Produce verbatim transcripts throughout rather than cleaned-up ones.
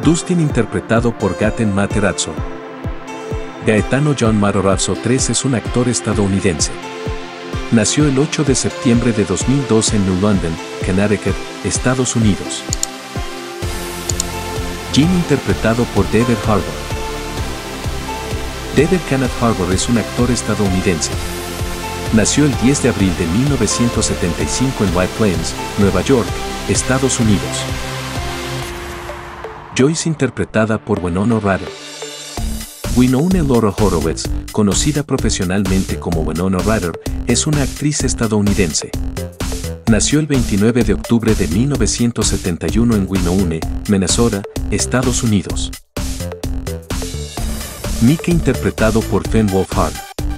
Dustin interpretado por Gaten Matarazzo. Gaetano John Matarazzo tercero es un actor estadounidense. Nació el ocho de septiembre de dos mil dos en New London, Connecticut, Estados Unidos. Jim interpretado por David Harbour. David Kenneth Harbour es un actor estadounidense. Nació el diez de abril de mil novecientos setenta y cinco en White Plains, Nueva York, Estados Unidos. Joyce interpretada por Winona Ryder. Winona Laura Horowitz, conocida profesionalmente como Winona Ryder, es una actriz estadounidense. Nació el veintinueve de octubre de mil novecientos setenta y uno en Winona, Minnesota, Estados Unidos. Mickey interpretado por Finn Wolfhard.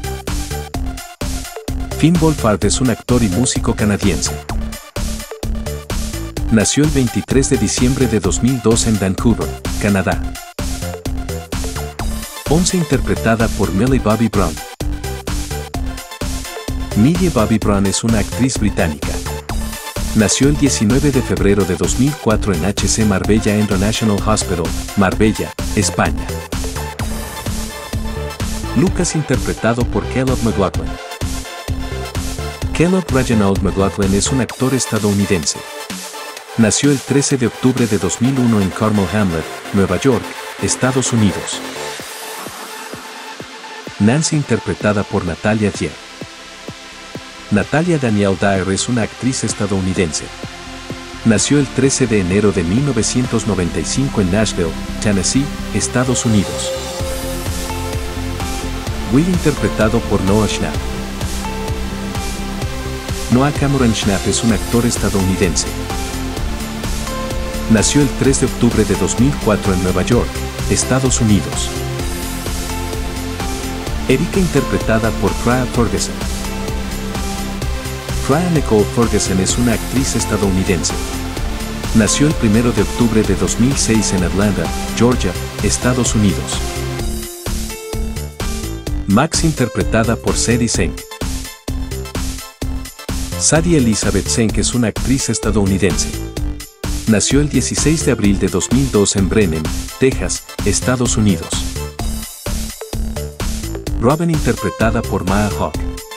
Finn Wolfhard es un actor y músico canadiense. Nació el veintitrés de diciembre de dos mil dos en Vancouver, Canadá. Once interpretada por Millie Bobby Brown. Millie Bobby Brown es una actriz británica. Nació el diecinueve de febrero de dos mil cuatro en H C Marbella International Hospital, Marbella, España. Lucas interpretado por Caleb McLaughlin. Caleb Reginald McLaughlin es un actor estadounidense. Nació el trece de octubre de dos mil uno en Carmel Hamlet, Nueva York, Estados Unidos. Nancy interpretada por Natalia Dyer. Natalia Danielle Dyer es una actriz estadounidense. Nació el trece de enero de mil novecientos noventa y cinco en Nashville, Tennessee, Estados Unidos. Will interpretado por Noah Schnapp. Noah Cameron Schnapp es un actor estadounidense. Nació el tres de octubre de dos mil cuatro en Nueva York, Estados Unidos. Erika interpretada por Freya Ferguson. Freya Nicole Ferguson es una actriz estadounidense. Nació el primero de octubre de dos mil seis en Atlanta, Georgia, Estados Unidos. Max interpretada por Sadie Sink. Sadie Elizabeth Sink es una actriz estadounidense. Nació el dieciséis de abril de dos mil dos en Brenham, Texas, Estados Unidos. Robin interpretada por Maya Hawke.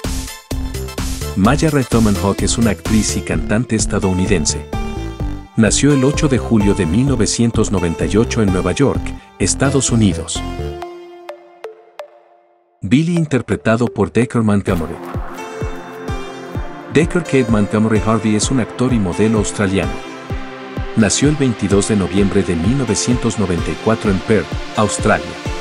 Maya Raythoman Hawke es una actriz y cantante estadounidense. Nació el ocho de julio de mil novecientos noventa y ocho en Nueva York, Estados Unidos. Billy interpretado por Decker Montgomery. Decker Cade Montgomery Harvey es un actor y modelo australiano. Nació el veintidós de noviembre de mil novecientos noventa y cuatro en Perth, Australia.